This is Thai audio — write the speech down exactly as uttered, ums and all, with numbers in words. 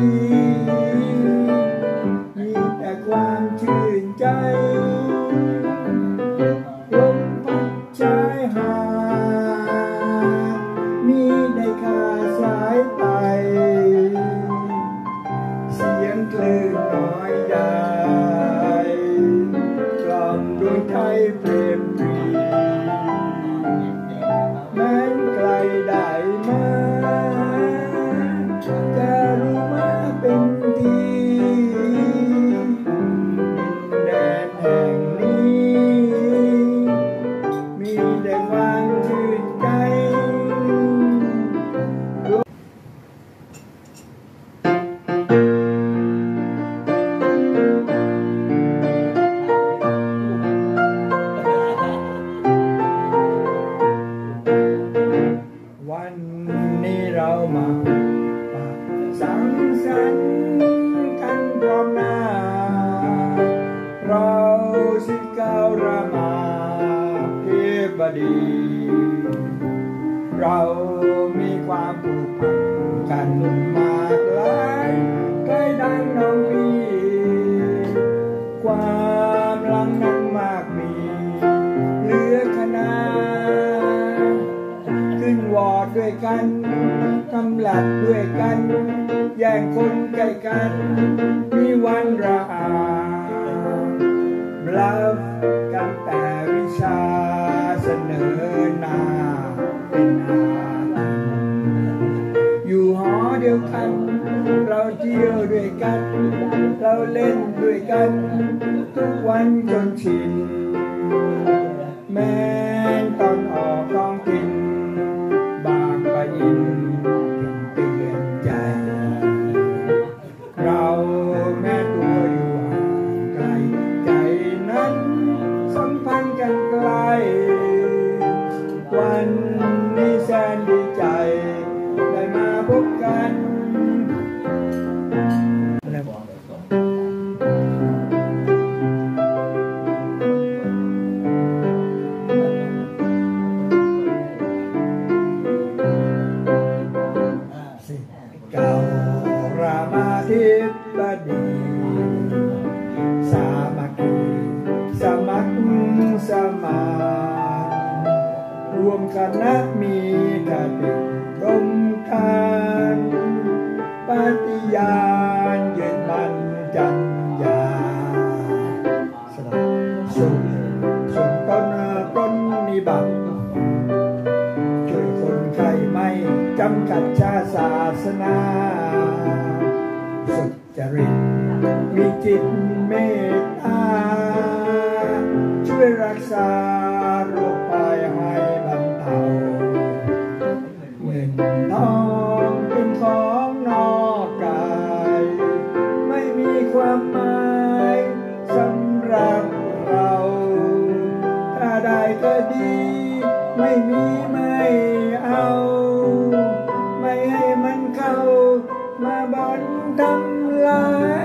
มีแต่ความชื่นใจลมพัดชายหาดมีได้ค่าสายไปเสียงคลื่นน้อยใหญ่กล่อมดวงใจเพลมปรีแม้นไกลได้มาจะรู้มาเป็นทีดินแดนแห่งนี้มีแต่ความชื่นใจวันนี้เรามาสังสรรค์กันพร้อมหน้าเราสิเก้ารามาเทบดีเรามีความผูกพันกันมากหลายใกล้ดังน้องพี่ความหลังนั้นมากมีเหลือขนาขึ้นวอดด้วยกันทำหลัดด้วยกันแย่งคนใกล้กันมีวันราบลับกันแต่วิชาเสนอหน้าเป็นอาอยู่หอเดียวกันเราเที่ยวด้วยกันเราเล่นด้วยกันทุกวันจนชินแม้ตอนออกท้องถิ่นบางปะอินเตือนใจเราแม้ตัวอยู่ห่างไกลใจนั้นสัมพันธ์กันไกลวันนี้แสนดีใจได้มาพบกันเก้ารามาธิบดีสามัคคีสมัครสมานรวมคณะมีกติรมการปฏิญาณยืนมันจัญญาสุขสุขต้นปรนนิบัติช่วยคนไข้ไม่จำกัดชาติศาสนาสุจริตมีจิตเมตตาช่วยรักษาโรคภัยให้บรรเทาเงินทองเป็นของนอกกายไม่มีความหมายสำหรับเราถ้าได้ก็ดีไม่มีไม่เอาไม่ให้มันเข้ามาบันทำลาย